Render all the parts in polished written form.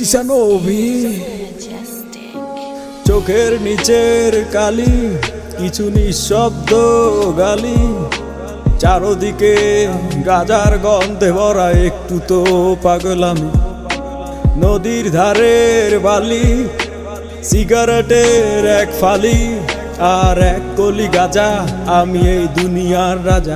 চিসানোভি চোখের নিচের কালি কিছু নিঃশব্দ গালি চারদিকে গাজার গন্ধে ভরা একটু তো পাগল আমি নদীর ধারের বালি সিগারেটের এক ফালি আর এক কলি গাজা আমি এই দুনিয়ার রাজা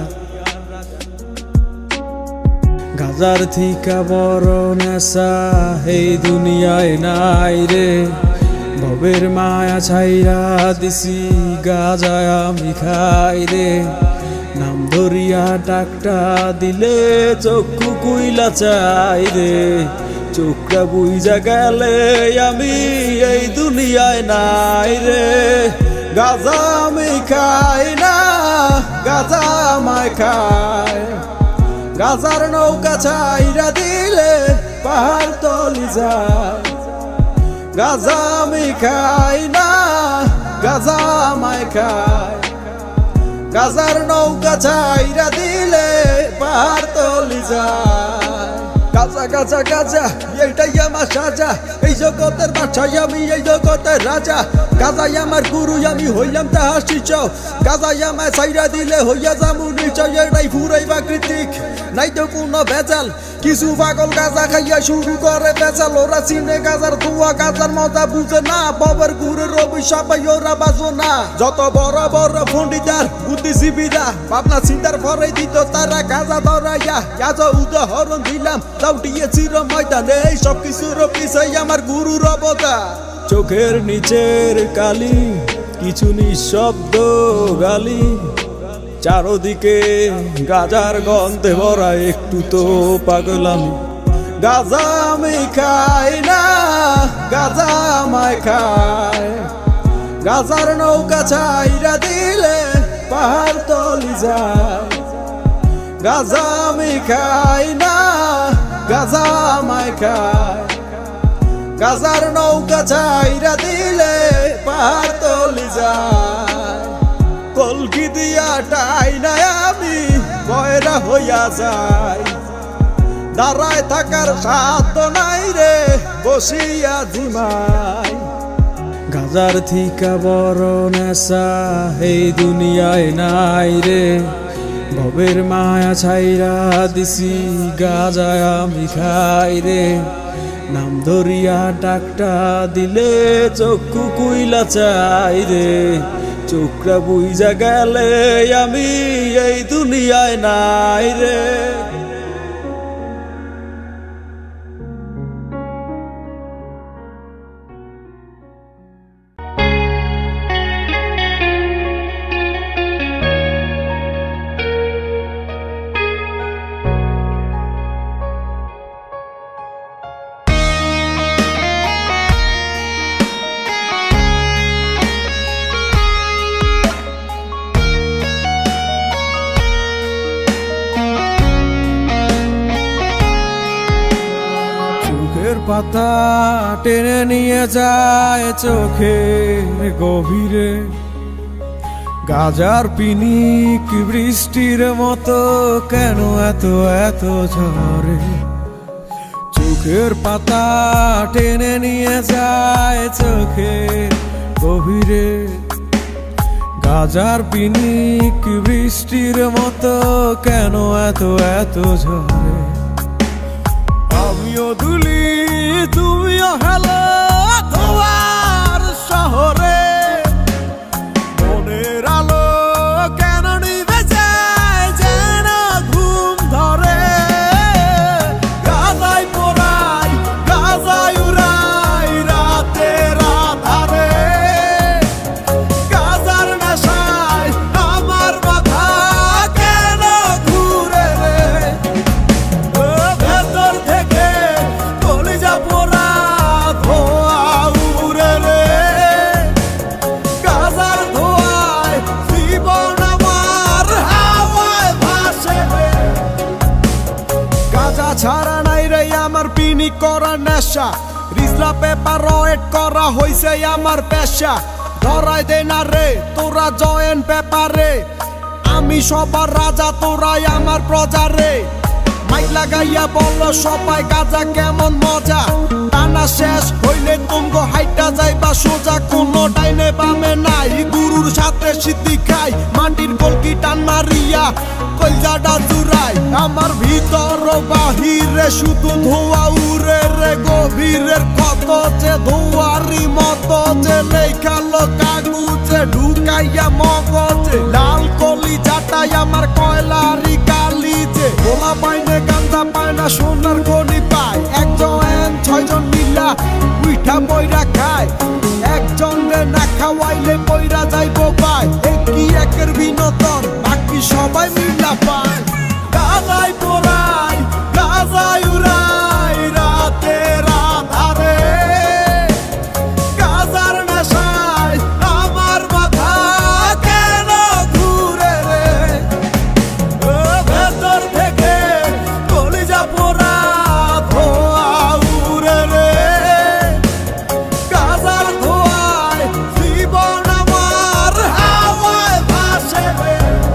গাজার থিকা বড় নেশা এই দুনিয়ায় নাই রে ভবের মায়া ছাইরা দিছি গাজায় আমি খাই রে নাম ধরিয়া ডাকটা দিলে চক্ষু কুইলা চাই রে চোখটা বুইজা গেলে আমি এই দুনিয়ায় নাই রে গাজা আমি খাই না গাজা আমায় খায় গাজার নৌকা ছাইরা দিলে পাহাড় তলি যায় গাজা আমি খাই না গাজা আমায় খায় গাজার নৌকা ছাইরা দিলে পাহাড় তলি যায় গাজা গাজা গাজা এইটাই আমার সাজা এই জগতের বাদশাহ আমি এই জগতের রাজা গাজাই আমার গুরু আমি হইলাম তাহার শিষ্য গাজাই আমায় ছাইরা দিলে হইয়া যামু নিশ্চয় এটাই পুরাই প্রাকৃতিক নাই তো কোনো ভেজাল কিছু পাগল গাজা খাইয়া শুরু করে বেচাল ওরা চিনে গাজার ধোয়া গাজার মজা বুঝে না বাবার গুরুর অভিশাপে ওরা বাজো না যত বড় বড় পণ্ডিতার বুদ্ধিজীবীরা ভাবনা চিন্তার পরে দিত তারা গাজা ধরাইয়া গাজ উদাহরণ দিলাম দাউটিয়ে চির ময়দানে এই সব কিছুর পিছাই আমার গুরুর অবদান চোখের নিচের কালি কিছু নিঃশব্দ গালি চারদিকে গাজার গন্ধে ভরা একটু তো পাগল আমি গাজা আমি খাই না গাজা আমায় খায় গাজার নৌকা ছাইরা দিলে পাহাড় তলি যায় গাজা আমি খাই না গাজা আমায় খায় গাজার নৌকা ছাইরা দিলে পাহাড় তলি যায় কলকি দিয়া টাই না আমি বয়রা হইয়া যাই দাঁড়ায় থাকার সাধ্য নাই রে বসিয়া ঝিমাই গাজার থিকা বড় নেশা এই দুনিয়ায় নাই রে ভবের মায়া ছাইরা দিছি গাজায় আমি খাই রে নাম ধরিয়া ডাকটা দিলে চক্ষু কুইলা চাই রে চোখটা বুইজা গেলে আমি এই দুনিয়ায় নাই রে পাতা টেনে নিয়ে যায় চোখের গভীরে গাজার পিনিক বৃষ্টির মতো কেন এত এত ঝরে চোখের পাতা টেনে নিয়ে যায় চোখের গভীরে গাজার পিনিক বৃষ্টির মতো কেন এত এত ঝরে আমিও দুলি তুমিও হেলো তোমার শহরে মনের আলো কেন নিভে যায় যেন ঘুম ধরে গাজায় পোড়াই গাজায় উড়াই রাতের আধারে গাজার নেশায় আমার মাথা কেন ঘুরে রে ভেতর থেকে কলিজা পোড়া ধোয়া উড়ে রে গাজার ধোয়ায় জীবন আমার হাওয়ায় ভাসে রে গাজা ছাড়া নাই রে আমার পিনি করা নেশা রিজলা পেপার রয়েট করা হইছে আমার পেশা ধরাই দে না রে তোরা জয়েন পেপারে আমি সবার রাজা তোরাই আমার প্রজা রে মাইক লাগাইয়া বলো সবাই গাজা কেমন মজা টানা শেষ হইলে তুমগো হাইটা যাইবা সোজা কোনো ডাইনে বামে নাই গুরুর সাথে সিদ্ধি খাই মাটির কলকি টান মারিয়া কলজাটা জুড়াই আমার ভিতর বাহিরে শুধু ধোয়া উড়ে রে গভীরের কত যে ধোয়ারি মতো যে লেখালো কাগজে ঢুকাইয়া মগজে লাল কলি জাটাই আমার কয়লারি কালি যে গোলা পাইনে গান্দা পায় না সোনার গনি পায় একজন 6 জন মিলা উইঠা বইরা খায় একজন রে না খাওয়াইলে বইরা যাইব পায় একই একের বিনোদন বাকি সবাই মিলা পায় গাজাই পোড়াই গাজাই উড়াই রাতে রাধারে গাজার নেশায় আমার মাথা কেন ঘুরে রে ভেতর থেকে কলিজা পোড়া ধোয়া উড়ে রে গাজার ধোয়ায় জীবন আমার হাওয়ায় ভাসে রে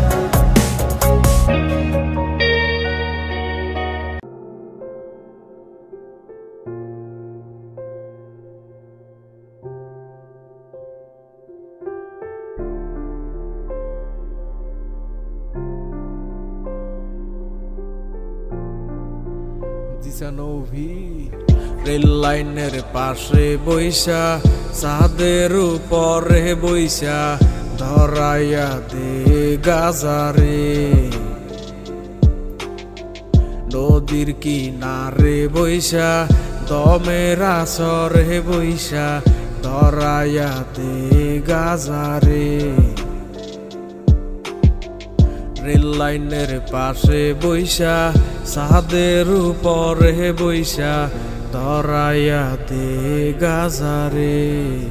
রেল লাইনের পাশে বইসা চাঁদের উপরে বইসা ধরাইয়া দে গাজারে নদীর কিনারে বইসা দমের আসরে বইসা ধরাইয়া দে গাজারে রেল লাইনের পাশে বইসা চাঁদের উপরে বইসা ধরাইয়া দে গাজারে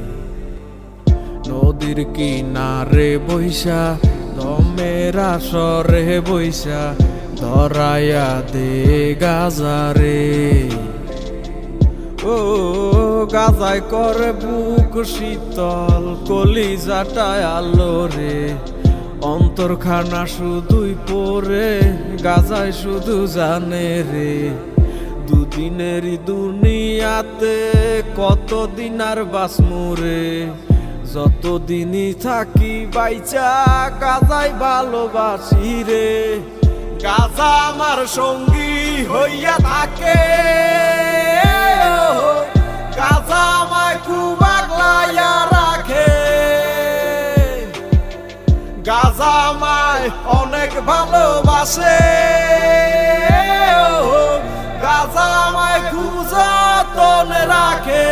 নদীর কিনারে বইসা দমের আসরে বইসা ধরাইয়া দে গাজারে ও গাজায় করে বুক শীতল কলিজাটায় আলো রে অন্তরখানা শুধুই পরে গাজায় শুধু জানে রে দুদিনেরই দুনিয়াতে কতদিন আর বাসমুরে যতদিনই থাকি বাইচা গাজায় ভালোবাসি রে গাজা আমার সঙ্গী হইয়া থাকে গাজা আমায় খুব আগলাইয়া রাখে গাজা আমায় অনেক ভালোবাসে গাজা আমায় খুব যতনে রাখে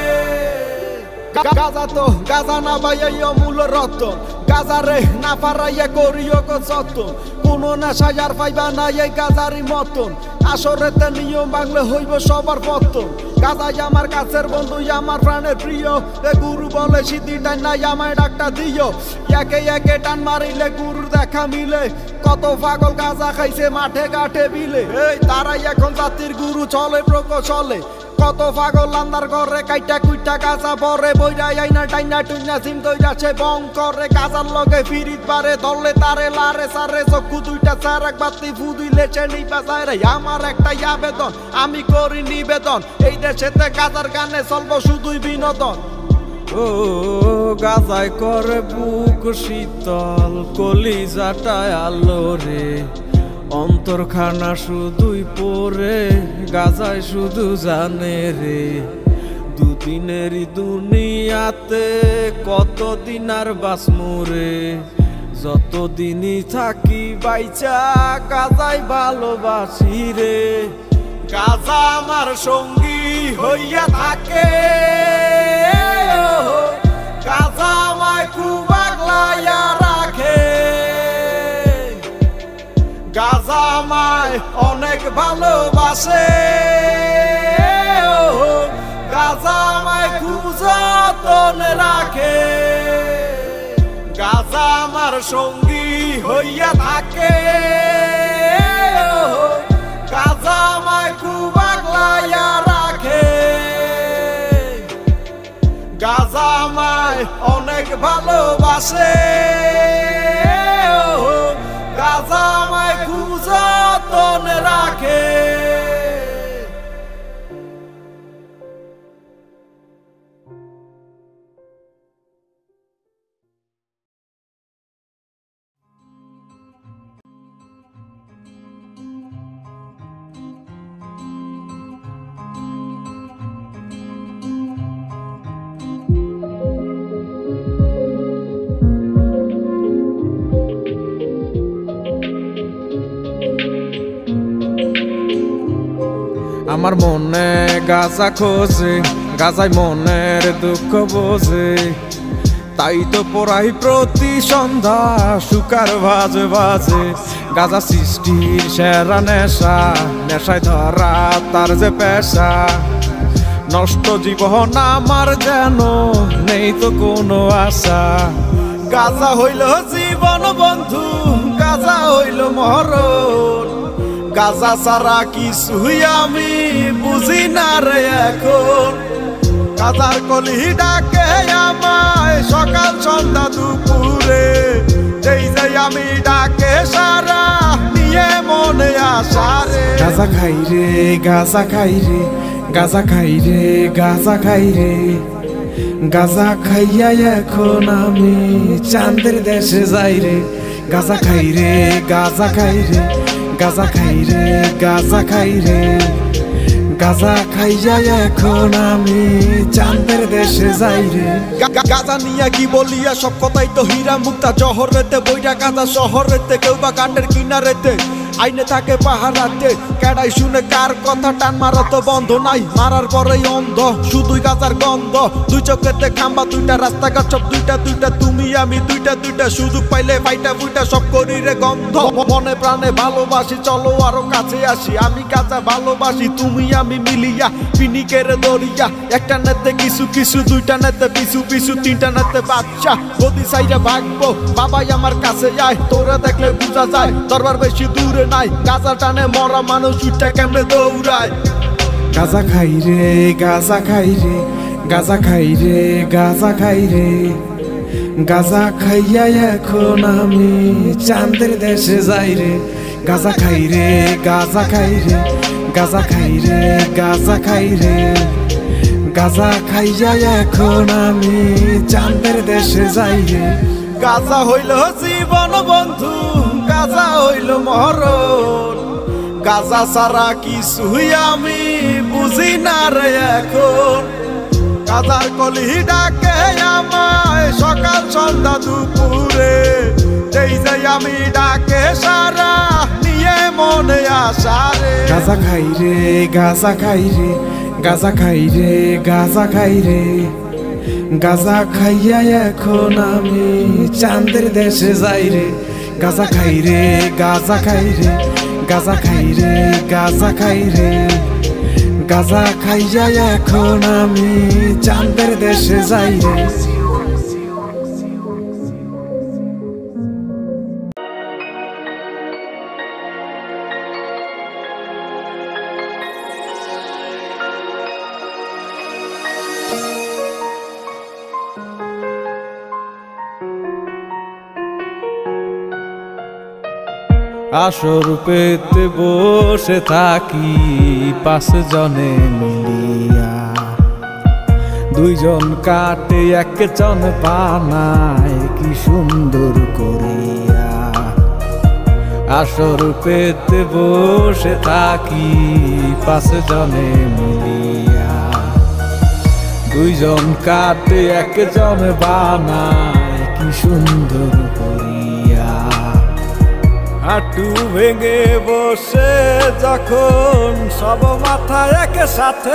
গাজা তো গাজা না বাইয়া মূল রতন গাজা রে না পারাইয়া করিও যতন কোনো নেশায় আর পাইবা না এই গাজারি মতন আসরেতে নিয়ম ভাঙলে হইব সবার পতন গাজাই আমার কাছের বন্ধু আমার প্রাণের প্রিয় এ গুরু বলে সিদ্ধি টান নাই আমায় ডাকটা দিও একে একে টান মারিলে গুরুর দেখা মিলে কত পাগল গাজা খাইছে মাঠে ঘাটে বিলে এই তারাই এখন জাতির গুরু চলে প্রকৌশলে কত পাগল আন্দার ঘরে কাইটা কুইটা গাজা পরে বইরা আইনা টাইনা টুইনা জিম দইরাছে বং করে গাজার লগে ফিরিত পারে দলে তারে লারে সারে চক্ষু দুইটা চারাক বাতি ফুদিলে চেনি বাজায় রে আমার একটাই আবেদন আমি করি নিবেদন এই দেশেতে গাজার গানে চলবো শুধুই বিনোদন ও গাজায় করে বুক শীতল কলিজাটায় আলো রে অন্তরখানা শুধুই পরে গাজায় শুধু জানে রে দুদিনেরই দুনিয়াতে কতদিন আর বাসমুরে যতদিনই থাকি বাইচা গাজায় ভালোবাসি রে গাজা আমার সঙ্গী হইয়া থাকে গাজা আমায় খুব আগলাইয়া রাখে গাজা আমায় অনেক ভালোবাসে গাজা আমায় খুব যতনে রাখে গাজা আমার সঙ্গী হইয়া থাকে গাজা আমায় খুব আগলাইয়া রাখে গাজা আমায় অনেক ভালোবাসে গাজা আমায় খুব যতনে রাখে। আমার মনে গাজা খোঁজে, গাজায় মনের দুঃখ বোঝে, তাই তো পড়াই প্রতি সন্ধ্যা সুকার বাজে বাজে। গাজা সৃষ্টির সেরা নেশা, নেশায় ধরা তার যে পেশা। নষ্ট জীবন আমার যেন নেই তো কোনো আশা। গাজা হইল জীবন বন্ধু, গাজা হইল মরণ, গাজা ছাড়া কিছুই আমি বুঝি না রে এখন। গাজার কলি ডাকে আমায় সকাল সন্ধ্যা দুপুরে, যেই যেই আমি ডাকে সারা নিয়ে মনে আসা রে। গাজা খাই রে, গাজা খাই রে, গাজা খাই রে, গাজা খাই রে। গাজা খাইয়া এখন আমি চাঁদের দেশে যাই রে। গাজা খাই রে, গাজা খাই রে, গাজা খাই রে, গাজা খাই রে। গাজা খাইয়া এখন আমি চাঁদের দেশে যাই রে। গাজা নিয়ে কি বলিয়া সব কথাই তো হীরা মুক্তা জহরেতে বইরা। গাজা শহরেতে কেউ বা কাঠের কিনারেতে আইনে থাকে পাহারাতে। কেডাই শুনে কার কথা, টান মারা তো বন্ধ নাই, মারার পরেই অন্ধ শুধুই গাজার গন্ধ। দুই চোখেতে খাম্বা দুইটা, রাস্তাঘাট সব দুইটা দুইটা, তুমি আমি দুইটা দুইটা, সুযোগ পাইলে ফাইটা ফুইটা সব করি রে গন্ধ। মনে প্রাণে ভালোবাসি, চলো আরো কাছে আসি। আমি গাজা ভালোবাসি, তুমি আমি মিলিয়া পিনিকের দরিয়া। একটা নেতে কিছু কিছু, দুইটা নেতে পিছু পিছু, তিনটা নেতে বাচ্চা। গদি সাইডে ভাগবো, বাবাই আমার কাছে যায়, তোরা দেখলে বুঝা যায় দরবার বেশি দূরে নাই। গাজা টানে মরা মানুষ উঠে কেমনে দৌড়ায়। গাজা খাই রে, গাজা খাই রে, গাজা খাই রে, গাজা খাই রে। গাজা খাইয়া এখন আমি চাঁদের দেশে যাই রে। গাজা খাই রে, গাজা খাই রে, গাজা খাই রে, গাজা খাই রে। গাজা খাইয়া এখন আমি চাঁদের দেশে যাই রে। গাজা হইল জীবন বন্ধু, গাজা হইল মরণ, গাজা ছাড়া কিছুই আমি বুঝি না রে এখন। গাজার কলি ডাকে আমায় সকাল সন্ধ্যা দুপুরে, যেই যেই আমি ডাকে সারা নিয়ে মনে আসা রে। গাজা খাই রে, গাজা খাই রে, গাজা খাই রে, গাজা খাই রে। গাজা খাইয়া এখন আমি চাঁদের দেশে যাই রে। গাজা খাই রে, গাজা খাই রে, গাজা খাই রে, গাজা খাই রে। গাজা খাইয়া এখন আমি চাঁদের দেশে যাই রে। আসর পেতে বসে থাকি পাঁচ জনে মিলিয়া, দুইজন কাটে এক চন পানায় কি সুন্দর করিয়া। আসর পেতে বসে থাকি পাঁচ জনে মিলিয়া, দুইজন কাটে এক জন বানায় কি সুন্দর করিয়া। হাঁটু ভেঙে বসে যখন সব মাথা একসাথে,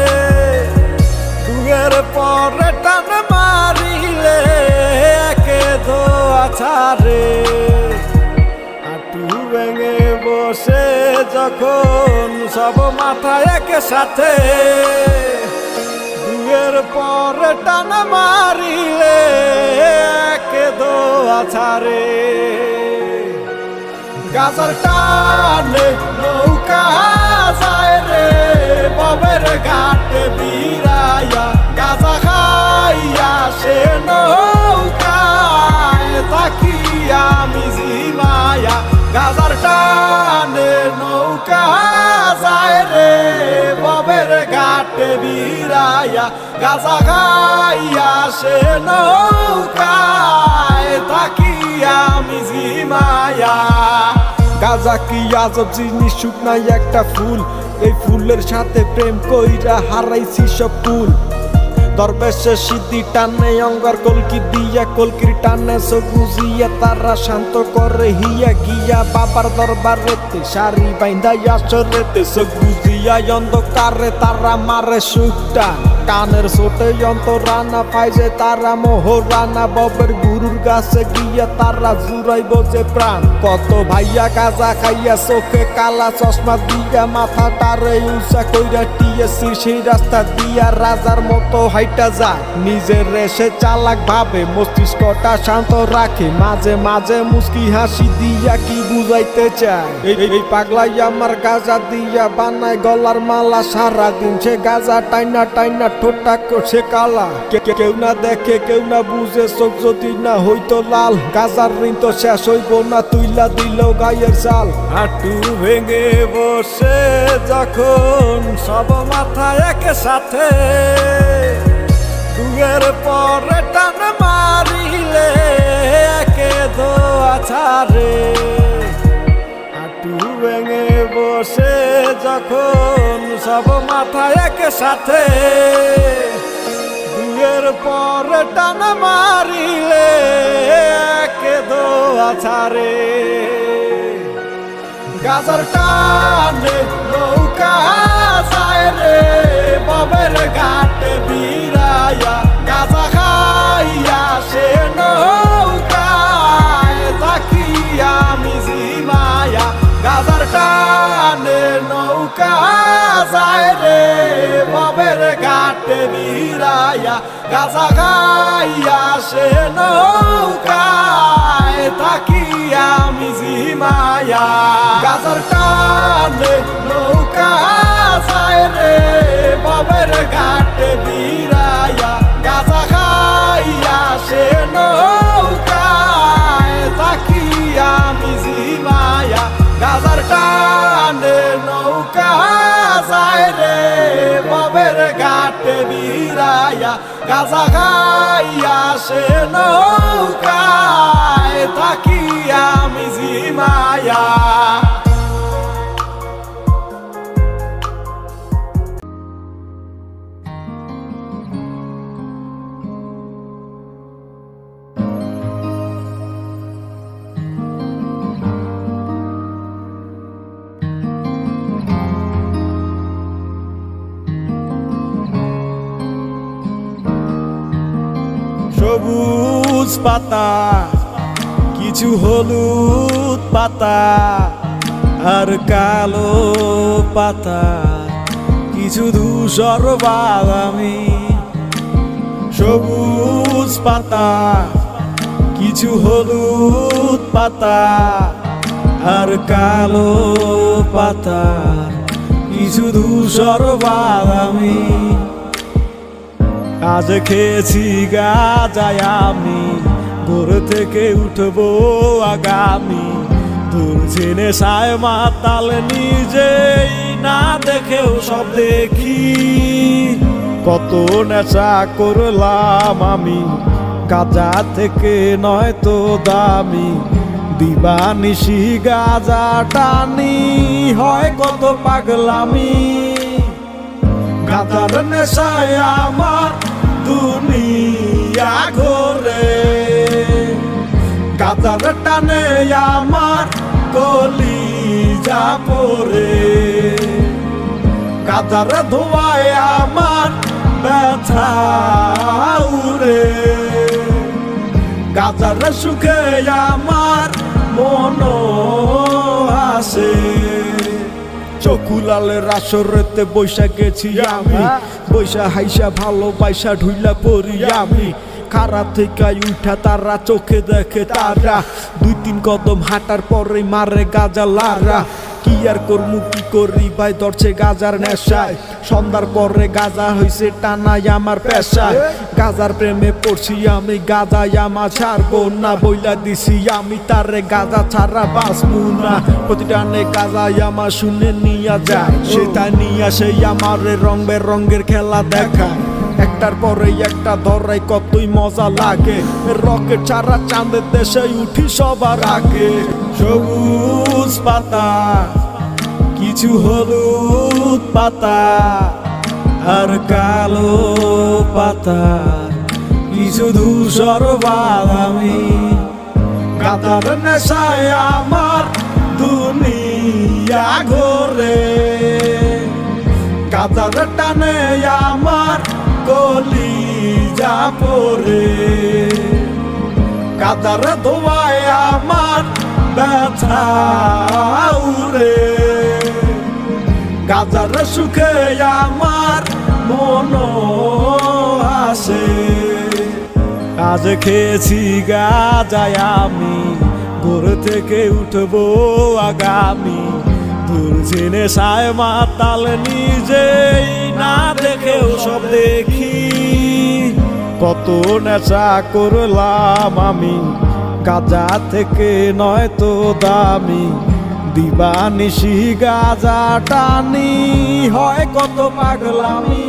দুয়ের পরে টান মারিলে একে ধোয়া ছাড়ে। হাঁটু ভেঙে বসে যখন সব মাথা একসাথে, দুয়ের পরে টান মারিলে একে ধোয়া ছাড়ে। গাজার টানে নৌকা যায় রে ববের ঘাটে বিরাইয়া, গাজা খাইয়া সে নৌকায় তাকিয়া আমি জিমায়া। গাজার টানে নৌকা যায় রে ববের ঘাটে বিরাইয়া, গাজা খাইয়া সে নৌকায় তাকিয়া আমি জিমায়া। গাজা কি আজব জিনিস, শুকনাই একটা ফুল, এই ফুলের সাথে প্রেম কইরা হারাইছি সব ফুল। দরবেশে সিদ্ধি টানে অঙ্গার কলকি দিয়া, কলকির টানে চোখ বুঝিয়া তারা শান্ত করে হিয়া গিয়া। বাবার দরবারেতে শাড়ি বাইন্দা আসরেতে চোখ বুঝিয়া দিয়া অন্ধকারে তারা মারে সুখটা কানের ছোটে রানা পাইছে তারা মোহরানা ববের গুরুর গাছে গিয়া তারা জুড়াইব যে প্রাণ কত ভাইয়া গাজা খাইয়া চোখে কালা চশমা দিয়া মাথা টারে উঁচা কইরা টিএসির সেই রাস্তা দিয়া রাজার মতো হাইটা যায় নিজের রেসে চালাক ভাবে মস্তিষ্কটা শান্ত রাখে মাঝে মাঝে মুস্কি হাসি দিয়া কি বুঝাইতে চায় এই পাগলাই আমার গাজা দিয়া বানায় গলার মালা সারাদিন সে গাজা টাইনা টাইনা ঠোঁটটা করছে কালা কেউ না দেখে কেউ না বুঝে চোখ যদি না হইতো লাল গাজার ঋণ তো শেষ হইব না তুইলা দিল গায়ের চাল হাঁটু ভেঙে বসে যখন সব মাথা একে সাথে দুয়ের পরে টান মারিলে একে দোয়া ছাড়ে হাঁটু ভেঙে বসে যখন সব মাথা একে সাথে দুয়ের পরে টান মারিলে একে দোয়া ছাড়ে গাজার টানে নৌকা যায় রে বাবের ঘাটে বিরাইয়া গাজা খাইয়া সে নৌকায় তাকিয়া আমি জিমায়া গাজার টানে নৌকা যায় রে বাবের ঘাটে বিরাইয়া গাজা খাইয়া সে নৌকায় তাকিয়া আমি জিমায়া গাজার টানে নৌকা যায় রে বাবের ঘাটে বিরাইয়া গাজা খাইয়া সে নৌকায় তাকিয়া আমি জিমায়া গাজার টানে নৌকা যায় রে বাবের ঘাটে বিরাইয়া গাজা খাইয়া সে নৌকায় তাকিয়া আমি জিমায়া সবুজ পাতা কিছু হলুদ পাতা আর কালো পাতা কিছু ধূসর বাদামি সবুজ পাতা কিছু হলুদ পাতা আর কালো পাতা কিছু ধূসর বাদামি আজ খেয়েছি গাজায় আমি ভোর থেকে উঠবো আগামী দূর জেনে সায় মাতাল নিজেই না দেখেও সব দেখি কত নেশা করলাম আমি গাজা থেকে নয় তো দামি দিবানিশি গাজা টানি হয় কত পাগলামি গাজার নেশায় আমার দুনিয়া ঘোরে গাজার টানে আমার কলিজা পড়ে গাজার ধোয়ায় আমার ব্যথা উড়ে গাজার সুখে আমার মন আসে চকুলালের আসরেতে বৈশা গেছি আমি বৈশা হাইসা ভালোবাসা ঢুইলা পড়ি আমি খারা থেকে উঠা তারা চোখে দেখে তারা দুই তিন কদম হাঁটার পরে মারে গাজা লারা কি আর করমু কি করি ভাই ধরছে গাজার নেশায় সন্ধ্যার পরে গাজা হইছে টানাই আমার পেশায় গাজার প্রেমে পড়ছি আমি গাজায় আমার ছাড়বো না বইলা দিছি আমি তারে গাজা ছাড়া বাঁচবো না প্রতিটানে গাজায় আমার শুনে নিয়া যায় সেটা নিয়া সেই আমার রং বেরঙের খেলা দেখায় একটার পরে একটা ধরাই কতই মজা লাগে রকেট ছাড়া চাঁদের দেশে উঠি সবার আগে সবুজ পাতা কিছু হলুদ পাতা আর কালো পাতা কিছু ধূসর বাদামি গাজার নেশায় আমার দুনিয়া ঘোরে গাজার টানে আমার কলিজা পড়ে, গাজার ধোয়ায় আমার ব্যথা উড়ে, গাজার সুখে আমার মন আসে। আজ খেয়েছি গাজায় আমি, ভোর থেকে উঠবো আগামী, দূর জেনে সায় মাতাল নিজেই না দেখেও সব দেখি। কত নেশা করলাম আমি, গাজা থেকে নয় তো দামি, দিবানিশি গাজা টানি, হয় কত পাগলামি।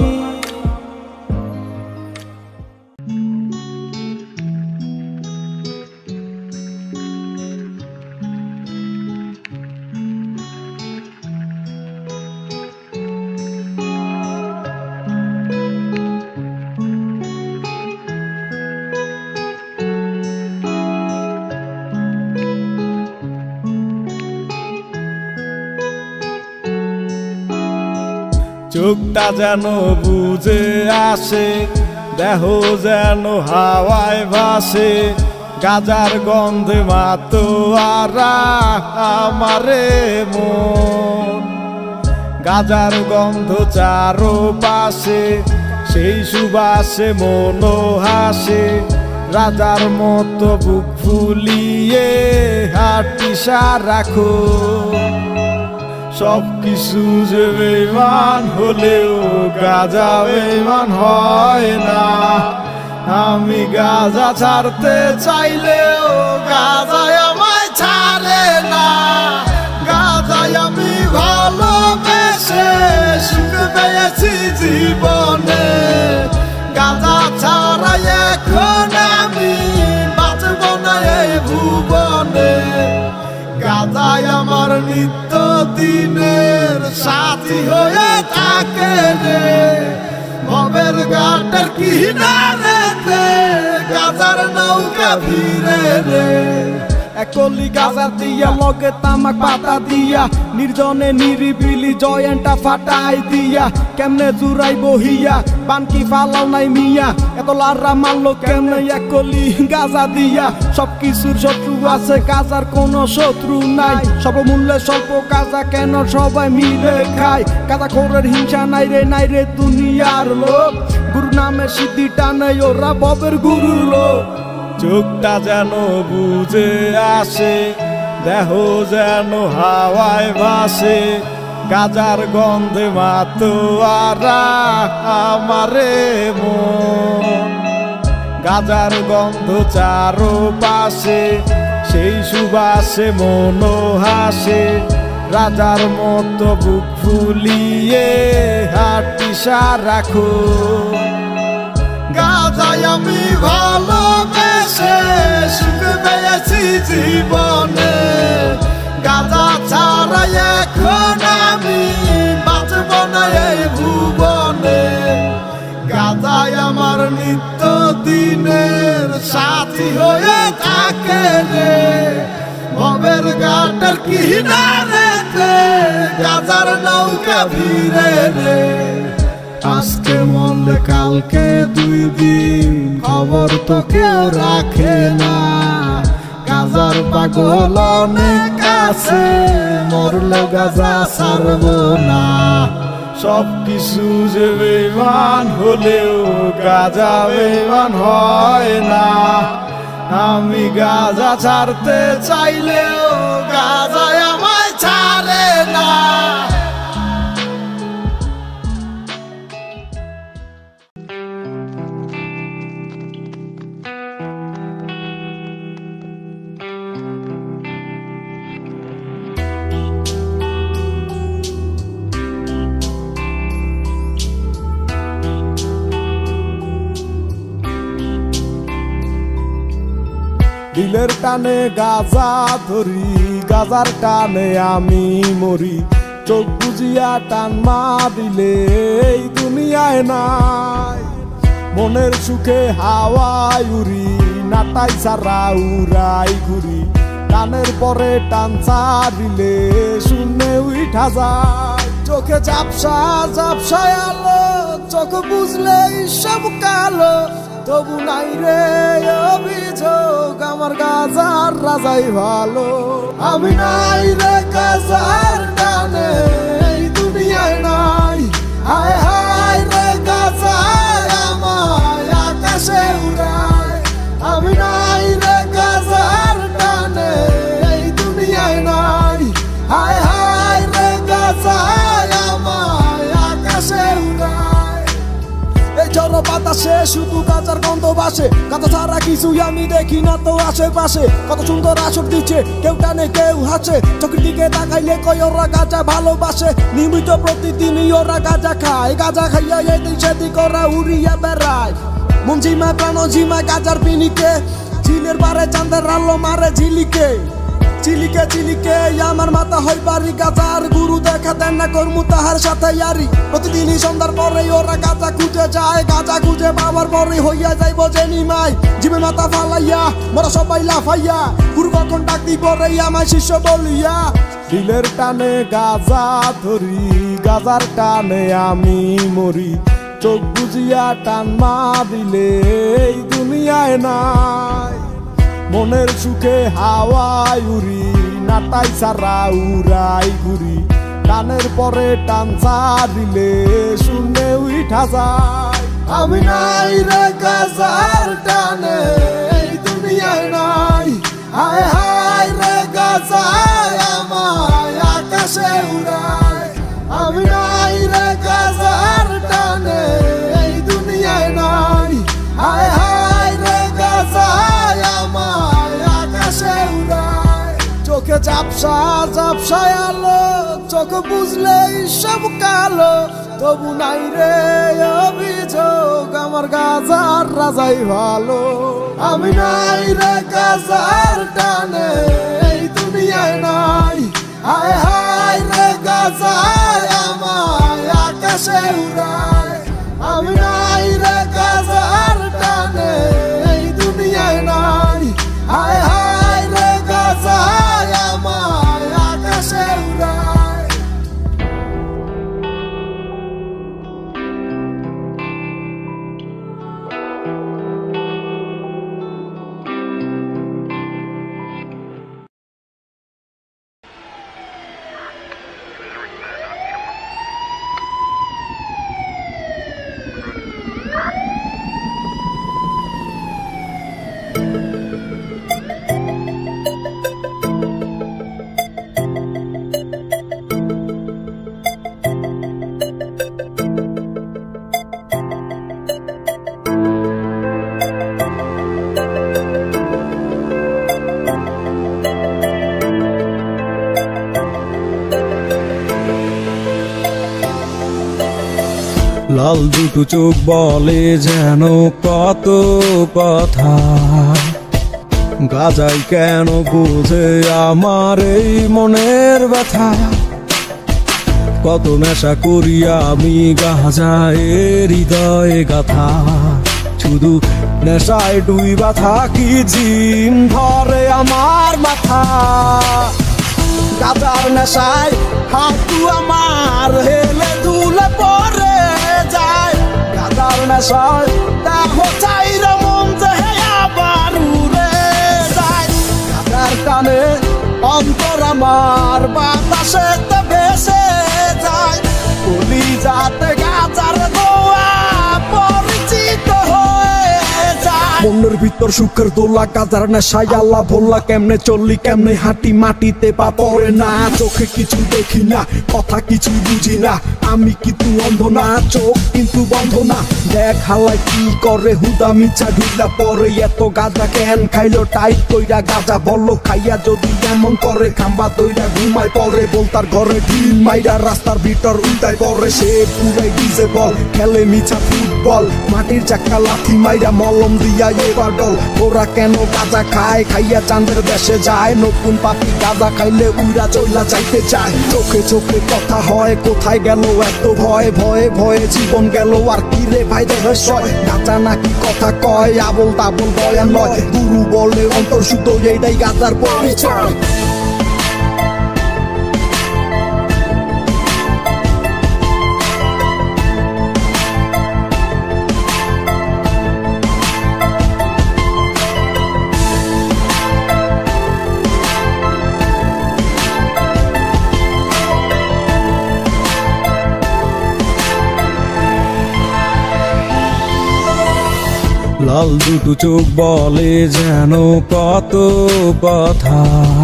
চোখটা যেন বুঝে আসে, দেহ যেন হাওয়ায় ভাসে, গাজার গন্ধে মাতোয়ারা আমারে মন। গাজার গন্ধ চারো পাশে, সেই সুবাসে মন হাসে, রাজার মতো বুক ফুলিয়ে হাঁটি সারাখো। সব কিছু যে বেঈমান হলেও গাজা বেঈমান হয় না। আমি গাজা ছাড়তে চাইলেও গাজায় আমায় ছাড়ে না। গাজায় আমি ভালোবেসে সুখ পেয়েছি জীবনে, গাজা ছাড়া এখন আমি বাঁচব না এই ভুবনে। গাজায় আমার নিত্য দিনের সাথী হয়ে থাকে রে, ভবের ঘাটের কিনারেতে গাজার নৌকা ভিড়ে রে। একলি গাজা দিয়া লগে তামাক পাতা দিয়া, নির্জনে নিরিবিলি জয়েন্টটা ফাটাই দিয়া, কেমনে জুড়াই বহিয়া বানকি ফালাও নাই মিয়া, এত লাররা মারলো কেমনে একলি গাজা দিয়া। সব কিছুর শত্রু আছে, গাজার কোনো শত্রু নাই, সর্বমূল্যে স্বল্প গাজা কেন সবাই মিলে খায়। গাজা খোরের হিংসা নাই রে, নাই রে দুনিয়ার লোক, গুরু নামে সিদ্ধি টানে ওরা ববের গুরুর লোক। চোখটা যেন বুঝে আসে, দেহ যেন হাওয়ায় ভাসে, গাজার গন্ধে মাতোয়ারা আমারে মন। গাজার গন্ধ চারো পাশে, সেই সুবাসে মন হাসে, রাজার মতো বুক ফুলিয়ে হাঁটি সারাখো। গাজায় আমি ভালোবেসে সুখ পেয়েছি জীবনে, গাজা ছাড়া এখন আমি বাঁচব না এই ভুবনে। গাজায় আমার নিত্য দিনের সাথী হয়ে থাকে রে, ভবের ঘাটের কিনারেতে গাজার নৌকা ভিড়ে রে। আজকে মরলে কালকে 2 দিন, খবর তো কেউ রাখে না। গাজার পাগল অনেক আছে, মরলে গাজা ছাড়ব না। সব কিছু যে বেঈমান হলেও গাজা বেঈমান হয় না। আমি গাজা ছাড়তে চাইলেও গাজায় আমায় ছাড়ে না। দিলের টানে গাজা ধরি, গাজার টানে আমি মরি, চোখ বুঝিয়া টান মারিলে এই দুনিয়ায় নাই। মনের সুখে হাওয়ায় উড়ি, নাটাই সারা উড়াই ঘুরি, টানের পরে টান ছাড়িলে শূন্যে উঠা যায়। চোখে ঝাপসা ঝাপসা আলো, চোখ বুঝলেই সব কালো, তবু নাই রে অভিযোগ আমার গাজার রাজাই ভালো। আমি নাই রে গাজার টানে এই দুনিয়ায় নাই, হায় হায় রে গাজায় আমায় আকাশে উড়ায়। আমি নাই রে গাজার টানে এই দুনিয়ায় নাই, হায় হায় রে গাজায় আমায় আকাশে উড়ায়। এই ঝড় বাতাসে শুধু গাজার গন্ধ ভাসে, গাজা ছাড়া কিছুই আমি দেখি না তো আশেপাশে। কত সুন্দর আসর দিচ্ছে, কেউ টানে কেউ হাসে, চোখের দিকে তাকাইলে কয় ওরা গাজা ভালোবাসে। নিয়মিত প্রতিদিনই ওরা গাজা খায়, গাজা খাইয়া এদিক সেদিক ওরা উড়িয়া বেড়ায়। মন ঝিমায় প্রাণ ঝিমায় গাজার পিনিকে, ঝিলের বারে চাঁদের আলো মারে ঝিলিকে। চিলিকে চিলিকে আমার মাথা হয় বাড়ি, গাজার গুরু দেখা দেন না কর্মু তাহার সাথে ইয়ারি। প্রতিদিনই সন্ধ্যার পরে ওরা গাজা খুঁজে যায়, গাজা খুঁজে পাওয়ার পরে হইয়া যাইব জেনিমাই। জিমে মাথা ফালাইয়া মোরা সবাই লাফাইয়া, গুরু কখন ডাক দিব রে আমায় শিষ্য বলিয়া। দিলের টানে গাজা ধরি, গাজার টানে আমি মরি, চোখ বুঝিয়া টান মারিলে এই দুনিয়ায় নাই। মনের সুখে হাওয়ায় উড়ি, নাটাই সারা উড়াই ঘুরি, টানের পরে টান ছাড়িলে শূন্যে উঠা যায়। আমি নাই রে গাজার টানে এই দুনিয়ায় নাই, হায় হায় রে গাজায় আমায় আকাশে উড়ায়। আমি নাই রে গাজার টানে এই দুনিয়ায় নাই, হায় হায় রে গাজায় আমায় আকাশে উড়ায়। চোখে ঝাপসা ঝাপসা আলো, চোখ বুঝলেই সব কালো, তবু নাই রে অভিযোগ আমার গাজার রাজাই ভালো। আমি নাই রে গাজার টানে এই দুনিয়ায় নাই, হায় হায় রে গাজায় আমায় আকাশে উড়ায়। আমি নাই রে গাজার টানে এই দুনিয়ায় নাই, হায় হায় রে গাজায় আমায় আকাশে উড়ায়। লাল দুটো চোখ বলে যেন কত কথা, গাজাই কেন বোঝে আমার এই মনের ব্যথা। কত নেশা করি আমি গাজায় হৃদয়ে গাথা, শুধু নেশায় ডুইবা থাকি জিম ধরে আমার মাথা। গাজার নেশায় হাতু আমার হেলে দুলে পরে যায়, গাজার নেশায় দেহ চাইরে মন যে আবার উড়ে যায়। গাজার টানে অন্তর আমার বাতাসেতে ভেসে যায়, কলি যাতে গাজার গোয়া পরিচিত হয়ে যায়। মনের ভিতর সুখের দোলা, গাজার নেশায় আল্লাহ ভোলা, কেমনে চললি কেমনে হাঁটি মাটিতে পা পড়ে না। চোখে কিছু দেখি না, কথা কিছু বুঝি না, আমি কিন্তু অন্ধ না, চোখ কিন্তু বন্ধ না। দেখ হালাই কি করে হুদা মিছা ঢুকলা পরে, এত গাজা কেন খাইলো টাইট কইরা গাজা বললো খাইয়া যদি এমন করে খাম্বা তৈরা ঘুমায় পরে। বলতার ঘরে ঢিল মাইরা রাস্তার ভিতর উল্টায় পরে, সে পুরাই ডিজে বল খেলে মিছা ফুটবল, মাটির চাকা লাথি মাইরা মলম দিয়া এবার ডল। ওরা কেন গাজা খায় খাইয়া চাঁদের দেশে যায়, নতুন পাপি গাজা খাইলে উইরা চইলা যাইতে চায়। চোখে চোখে কথা হয়, কোথায় গেল এত ভয়, ভয়ে ভয়ে জীবন গেল আর কি রে ভাই রহস্যয়। গাজা নাকি কথা কয়, আবল তাবল বয়ান নয়, গুরু বলে অন্তর শুদ্ধ এইটাই গাজার পরিচয়। লাল দুটো চোখ বলে যেন কত কথা,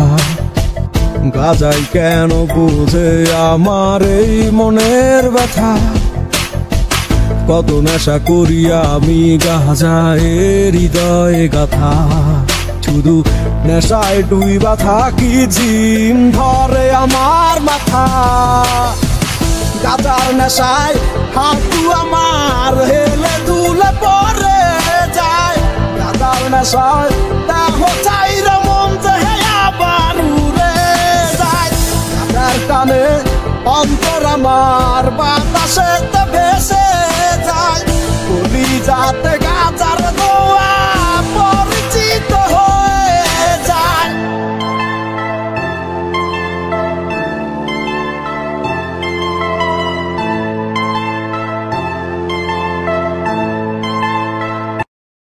গাজাই কেন বোঝে আমার এই মনের ব্যথা। কত নেশা করি আমি গাজায় হৃদয়ে গাথা, শুধু নেশায় ডুইবা থাকি ঝিম ধরে আমার মাথা। গাজার নেশায় হাঁটু আমার হেলে দুলে পরে যায়, গাজার নেশায় দেহ চাইর মন যে আবার উড়ে যায়। গাজার টানে অন্তর আমার বাতাসে